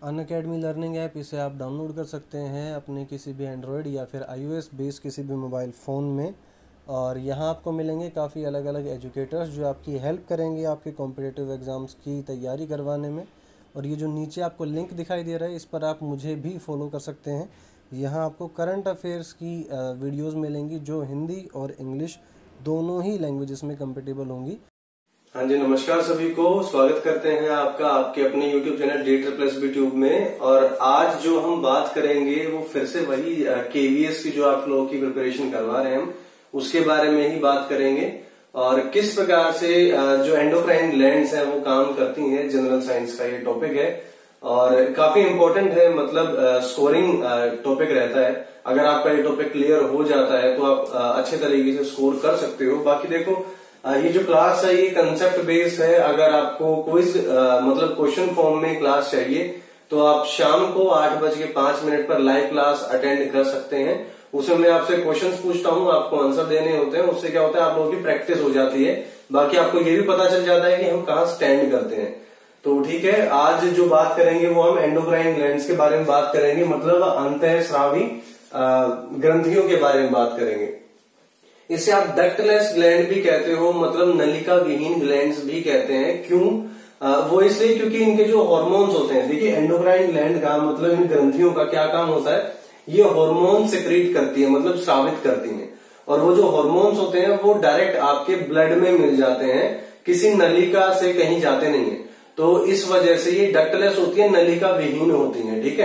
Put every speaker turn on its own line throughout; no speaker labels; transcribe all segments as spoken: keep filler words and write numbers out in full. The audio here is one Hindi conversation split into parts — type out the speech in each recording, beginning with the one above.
अनअकैडमी लर्निंग ऐप, इसे आप डाउनलोड कर सकते हैं अपने किसी भी एंड्रॉयड या फिर आईओएस बेस्ड किसी भी मोबाइल फ़ोन में। और यहाँ आपको मिलेंगे काफ़ी अलग अलग एजुकेटर्स जो आपकी हेल्प करेंगे आपके कॉम्पिटिटिव एग्ज़ाम्स की तैयारी करवाने में। और ये जो नीचे आपको लिंक दिखाई दे रहा है, इस पर आप मुझे भी फॉलो कर सकते हैं। यहाँ आपको करंट अफेयर्स की वीडियोज़ मिलेंगी जो हिंदी और इंग्लिश दोनों ही लैंग्वेजेस में कंपेटेबल होंगी।
हाँ जी, नमस्कार सभी को। स्वागत करते हैं आपका आपके अपने YouTube channel D plus B tube में। और आज जो हम बात करेंगे वो फिर से वही केवीएस की जो आप लोगों की प्रिपरेशन करवा रहे हैं हम उसके बारे में ही बात करेंगे। और किस प्रकार से जो एंडोक्राइन ग्लैंड्स हैं वो काम करती हैं, जनरल साइंस का ये टॉपिक है और काफी इम्पोर्टेंट है। मतलब स्कोरिंग टॉपिक रहता है। अगर आपका ये टॉपिक क्लियर हो जाता है तो आप अच्छे तरीके से स्कोर कर सकते हो। बाकी देखो, ये जो क्लास है ये कंसेप्ट बेस्ड है। अगर आपको क्विज मतलब क्वेश्चन फॉर्म में क्लास चाहिए तो आप शाम को आठ बज के पांच मिनट पर लाइव क्लास अटेंड कर सकते हैं। उसमें मैं आपसे क्वेश्चंस पूछता हूँ, आपको आंसर देने होते हैं। उससे क्या होता है, आप लोगों की प्रैक्टिस हो जाती है। बाकी आपको ये भी पता चल जाता है कि हम कहाँ स्टैंड करते हैं। तो ठीक है, आज जो बात करेंगे वो हम एंडोक्राइन ग्लैंड्स के बारे में बात करेंगे, मतलब अंतःस्रावी ग्रंथियों के बारे में बात करेंगे। इसे आप डक्टलेस ग्लैंड भी कहते हो, मतलब नलिका विहीन ग्लैंड्स भी कहते हैं। क्यों? आ, वो इसलिए क्योंकि इनके जो हॉर्मोन्स होते हैं, देखिए एंडोक्राइन ग्लैंड का मतलब इन ग्रंथियों का क्या काम होता है, ये हार्मोन सिक्रीट करती है, मतलब स्रावित करती हैं। और वो जो हार्मोन्स होते हैं वो डायरेक्ट आपके ब्लड में मिल जाते हैं, किसी नलिका से कहीं जाते नहीं है। तो इस वजह से ये डक्टलेस होती है, नलिका विहीन होती है। ठीक है,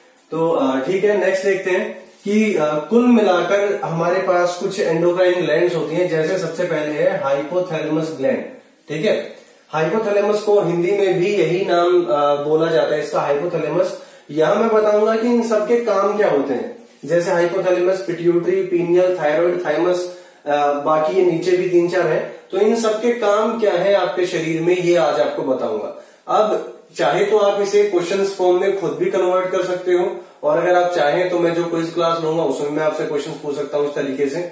तो ठीक है, नेक्स्ट देखते हैं कि आ, कुल मिलाकर हमारे पास कुछ एंडोक्राइन ग्लैंड्स होती हैं। जैसे सबसे पहले है हाइपोथैलेमस ग्लैंड। ठीक है, हाइपोथैलेमस को हिंदी में भी यही नाम आ, बोला जाता है इसका, हाइपोथैलेमस। यहां मैं बताऊंगा कि इन सबके काम क्या होते हैं। जैसे hypothalamus, pituitary, pineal, thyroid, thymus, बाकी ये नीचे भी तीन चार है। तो इन सबके काम क्या है आपके शरीर में, ये आज आपको बताऊंगा। अब चाहे तो आप इसे क्वेश्चन फॉर्म में खुद भी कन्वर्ट कर सकते हो, और अगर आप चाहें तो मैं जो क्विज क्लास लूंगा उसमें मैं आपसे क्वेश्चन पूछ सकता हूं इस तरीके से।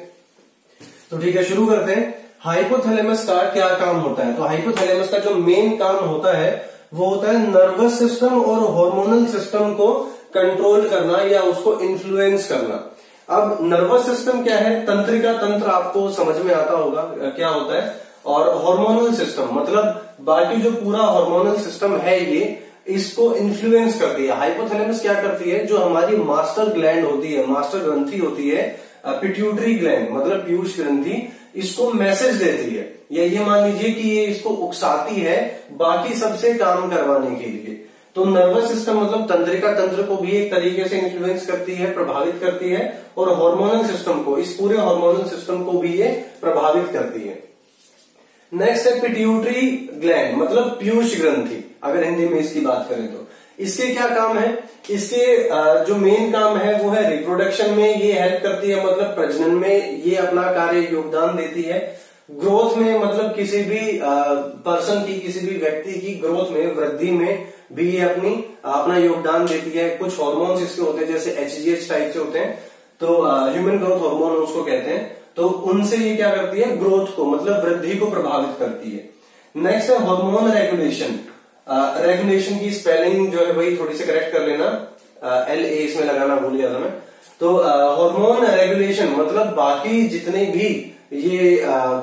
तो ठीक है, शुरू करते हैं। हाइपोथैलेमस का क्या काम होता है? तो हाइपोथैलेमस का जो मेन काम होता है वो होता है नर्वस सिस्टम और हार्मोनल सिस्टम को कंट्रोल करना या उसको इन्फ्लुएंस करना। अब नर्वस सिस्टम क्या है? तंत्रिका तंत्र आपको समझ में आता होगा क्या होता है। और हार्मोनल सिस्टम मतलब बाकी जो पूरा हार्मोनल सिस्टम है ये इसको इन्फ्लुएंस करती है। हाइपोथैलेमस क्या करती है, जो हमारी मास्टर ग्लैंड होती है, मास्टर ग्रंथि होती है, पिट्यूटरी ग्लैंड मतलब पीयूष ग्रंथि, इसको मैसेज देती है, या ये मान लीजिए कि ये इसको उकसाती है बाकी सबसे काम करवाने के लिए। तो नर्वस सिस्टम मतलब तंत्रिका तंत्र को भी एक तरीके से इन्फ्लुएंस करती है, प्रभावित करती है, और हार्मोनल सिस्टम को, इस पूरे हार्मोनल सिस्टम को भी ये प्रभावित करती है। नेक्स्ट है पिट्यूटरी ग्लैंड मतलब पीयूष ग्रंथि। अगर हिंदी में इसकी बात करें तो इसके क्या काम है? इसके जो मेन काम है वो है रिप्रोडक्शन में ये हेल्प करती है, मतलब प्रजनन में ये अपना कार्य योगदान देती है। ग्रोथ में मतलब किसी भी पर्सन की, किसी भी व्यक्ति की ग्रोथ में, वृद्धि में भी ये अपनी अपना योगदान देती है। कुछ हार्मोन्स इसके होते हैं जैसे एचजीएच टाइप से होते हैं, तो ह्यूमन ग्रोथ हार्मोन उसको कहते हैं। तो उनसे ये क्या करती है, ग्रोथ को मतलब वृद्धि को प्रभावित करती है। नेक्स्ट है हार्मोन रेगुलेशन। रेगुलेशन की स्पेलिंग जो है वही थोड़ी सी करेक्ट कर लेना, एल ए इसमें लगाना भूल गया था मैं। तो हार्मोन रेगुलेशन मतलब बाकी जितने भी ये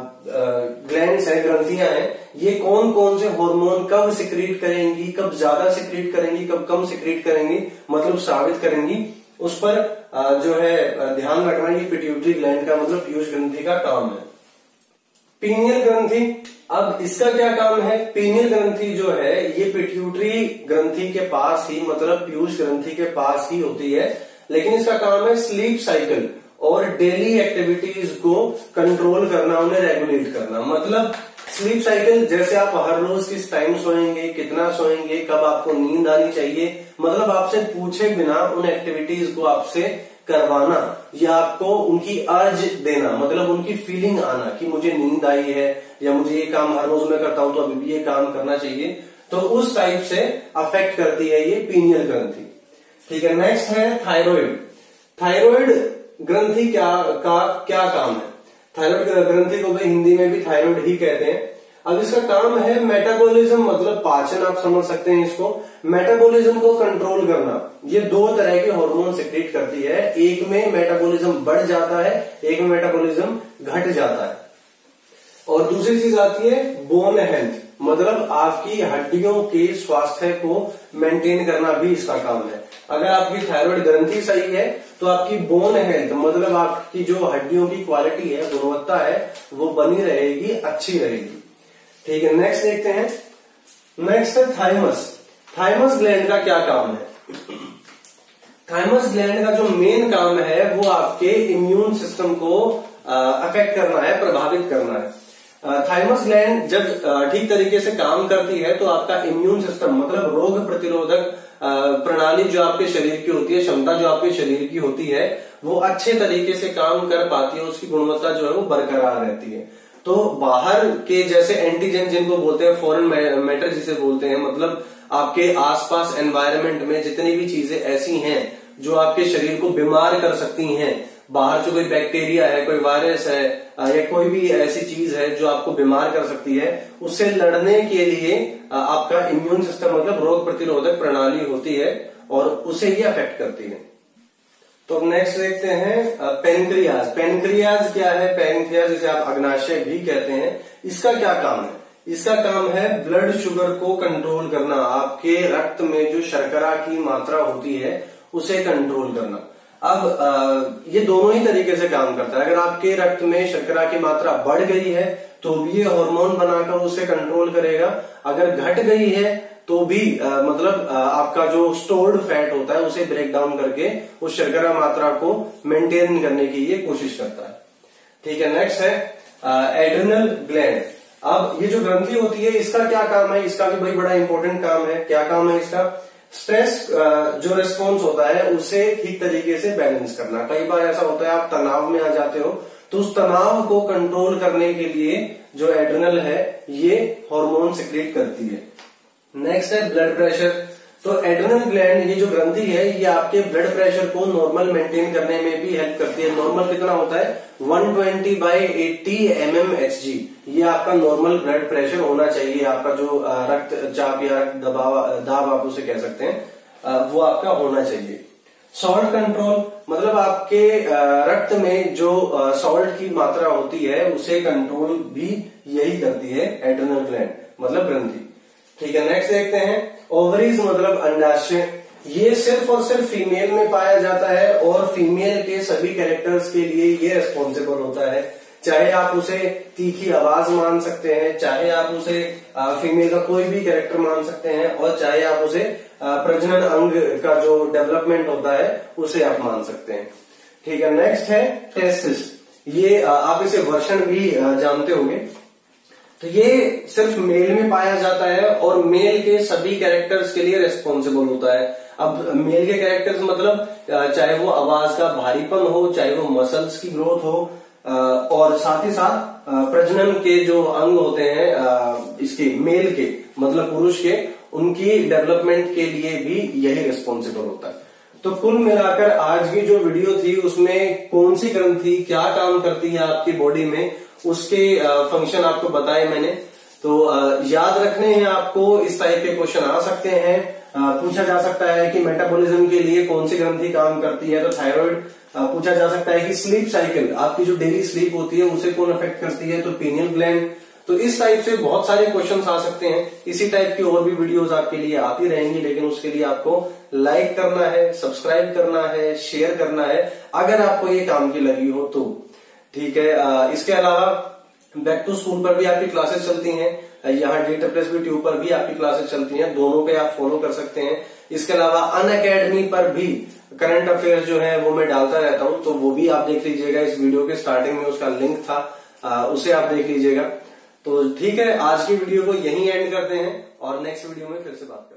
ग्लैंड्स हैं, ग्रंथियां हैं, ये कौन कौन से हार्मोन कब सिक्रीट करेंगी, कब ज्यादा सिक्रीट करेंगी, कब कम सिक्रीट करेंगी, मतलब स्रावित करेंगी, उस पर जो है ध्यान रखना। ये पिट्यूटरी ग्लैंड का मतलब पीयूष ग्रंथि का काम है। पीनियल ग्रंथि, अब इसका क्या काम है? पीनियल ग्रंथि जो है ये पिट्यूटरी ग्रंथि के पास ही, मतलब पीयूष ग्रंथि के पास ही होती है, लेकिन इसका काम है स्लीप साइकिल और डेली एक्टिविटीज को कंट्रोल करना, उन्हें रेगुलेट करना। मतलब स्लीप साइकिल, जैसे आप हर रोज किस टाइम सोएंगे, कितना सोएंगे, कब आपको नींद आनी चाहिए, मतलब आपसे पूछे बिना उन एक्टिविटीज को आपसे करवाना, या आपको उनकी अर्ज देना, मतलब उनकी फीलिंग आना कि मुझे नींद आई है या मुझे ये काम हर रोज मैं करता हूं तो अभी भी ये काम करना चाहिए। तो उस टाइप से अफेक्ट करती है ये पीनियल ग्रंथि। ठीक है, नेक्स्ट है थायराइड। थायराइड ग्रंथि क्या का क्या काम है? थायराइड ग्रंथि को भी हिंदी में भी थायराइड ही कहते हैं। अब इसका काम है मेटाबॉलिज्म, मतलब पाचन आप समझ सकते हैं इसको। मेटाबॉलिज्म को कंट्रोल करना। ये दो तरह के हार्मोन सिक्रीट करती है, एक में मेटाबॉलिज्म बढ़ जाता है, एक में मेटाबॉलिज्म घट जाता है। और दूसरी चीज आती है बोन हेल्थ, मतलब आपकी हड्डियों के स्वास्थ्य को मेंटेन करना भी इसका काम है। अगर आपकी थायराइड ग्रंथि सही है तो आपकी बोन हेल्थ, मतलब आपकी जो हड्डियों की क्वालिटी है, गुणवत्ता है, वो बनी रहेगी, अच्छी रहेगी। ठीक है, नेक्स्ट देखते हैं। नेक्स्ट है थाइमस। थाइमस ग्लैंड का क्या काम है? थाइमस ग्लैंड का जो मेन काम है वो आपके इम्यून सिस्टम को अफेक्ट करना है, प्रभावित करना है। थाइमस ग्लैंड जब ठीक तरीके से काम करती है तो आपका इम्यून सिस्टम, मतलब रोग प्रतिरोधक प्रणाली जो आपके शरीर की होती है, क्षमता जो आपके शरीर की होती है, वो अच्छे तरीके से काम कर पाती है, उसकी गुणवत्ता जो है वो बरकरार रहती है। तो बाहर के जैसे एंटीजन जिनको बोलते हैं, फॉरेन मैटर जिसे बोलते हैं, मतलब आपके आसपास एनवायरनमेंट में जितनी भी चीजें ऐसी हैं जो आपके शरीर को बीमार कर सकती हैं, बाहर से कोई बैक्टीरिया है, कोई वायरस है, या कोई भी ऐसी चीज है जो आपको बीमार कर सकती है, उससे लड़ने के लिए आपका इम्यून सिस्टम, मतलब रोग प्रतिरोधक प्रणाली होती है और उसे ही अफेक्ट करती है। तो नेक्स्ट देखते हैं पेनक्रियाज। पेनक्रियाज क्या है? पेनक्रियाज जिसे आप अग्नाशय भी कहते हैं, इसका क्या काम है? इसका काम है ब्लड शुगर को कंट्रोल करना, आपके रक्त में जो शर्करा की मात्रा होती है उसे कंट्रोल करना। अब आ, ये दोनों ही तरीके से काम करता है। अगर आपके रक्त में शर्करा की मात्रा बढ़ गई है तो भी ये हार्मोन बनाकर उसे कंट्रोल करेगा, अगर घट गई है तो भी आ, मतलब आ, आपका जो स्टोर्ड फैट होता है उसे ब्रेक डाउन करके उस शर्करा मात्रा को मेंटेन करने की ये कोशिश करता है। ठीक है, नेक्स्ट है एड्रिनल ग्लैंड। अब ये जो ग्रंथि होती है इसका क्या काम है? इसका भी बड़ी बड़ा इंपॉर्टेंट काम है। क्या काम है इसका? स्ट्रेस जो रिस्पॉन्स होता है उसे ठीक तरीके से बैलेंस करना। कई बार ऐसा होता है आप तनाव में आ जाते हो, तो उस तनाव को कंट्रोल करने के लिए जो एड्रिनल है ये हार्मोन सिक्रीट करती है। नेक्स्ट है ब्लड प्रेशर। तो एड्रिनल ग्लैंड, ये जो ग्रंथि है, ये आपके ब्लड प्रेशर को नॉर्मल मेंटेन करने में भी हेल्प करती है। नॉर्मल कितना होता है? One twenty by eighty M M H G, ये आपका नॉर्मल ब्लड प्रेशर होना चाहिए। आपका जो रक्तचाप या रक्त दबाव, दाब आप उसे कह सकते हैं, वो आपका होना चाहिए। सॉल्ट कंट्रोल, मतलब आपके रक्त में जो सॉल्ट की मात्रा होती है उसे कंट्रोल भी यही करती है एड्रिनल ग्लैंड, मतलब ग्रंथि। ठीक है, नेक्स्ट देखते हैं ओवरीज, मतलब अंडाशय। ये सिर्फ और सिर्फ फीमेल में पाया जाता है और फीमेल के सभी कैरेक्टर्स के लिए ये रिस्पॉन्सिबल होता है। चाहे आप उसे तीखी आवाज मान सकते हैं, चाहे आप उसे फीमेल का कोई भी कैरेक्टर मान सकते हैं, और चाहे आप उसे प्रजनन अंग का जो डेवलपमेंट होता है उसे आप मान सकते हैं। ठीक है, नेक्स्ट है टेस्टिस। ये आप इसे वर्षण भी जानते होंगे। तो ये सिर्फ मेल में पाया जाता है और मेल के सभी कैरेक्टर्स के लिए रिस्पॉन्सिबल होता है। अब मेल के कैरेक्टर्स मतलब चाहे वो आवाज का भारीपन हो, चाहे वो मसल्स की ग्रोथ हो, और साथ ही साथ प्रजनन के जो अंग होते हैं इसके मेल के, मतलब पुरुष के, उनकी डेवलपमेंट के लिए भी यही रिस्पॉन्सिबल होता है। तो कुल मिलाकर आज की जो वीडियो थी उसमें कौन सी ग्रंथि क्या काम करती है आपकी बॉडी में, उसके फंक्शन आपको बताए मैंने। तो याद रखने हैं आपको, इस टाइप के क्वेश्चन आ सकते हैं। पूछा जा सकता है कि मेटाबॉलिज्म के लिए कौन सी ग्रंथि काम करती है, तो थायराइड। पूछा जा सकता है कि स्लीप साइकिल, आपकी जो डेली स्लीप होती है उसे कौन अफेक्ट करती है, तो पीनियल ग्लैंड। तो इस टाइप से बहुत सारे क्वेश्चंस आ सकते हैं। इसी टाइप की और भी वीडियोस आपके लिए आती रहेंगी, लेकिन उसके लिए आपको लाइक करना है, सब्सक्राइब करना है, शेयर करना है, अगर आपको ये काम की लगी हो तो। ठीक है, इसके अलावा बैक टू स्कूल पर भी आपकी क्लासेस चलती हैं, यहाँ डेटा प्लस भी ट्यूब पर भी आपकी क्लासेस चलती हैं, दोनों पे आप फॉलो कर सकते हैं। इसके अलावा अन अकेडमी पर भी करंट अफेयर्स जो है वो मैं डालता रहता हूँ, तो वो भी आप देख लीजिएगा। इस वीडियो के स्टार्टिंग में उसका लिंक था, आ, उसे आप देख लीजिएगा। तो ठीक है, आज की वीडियो को यहीं एंड करते हैं और नेक्स्ट वीडियो में फिर से बात करते हैं।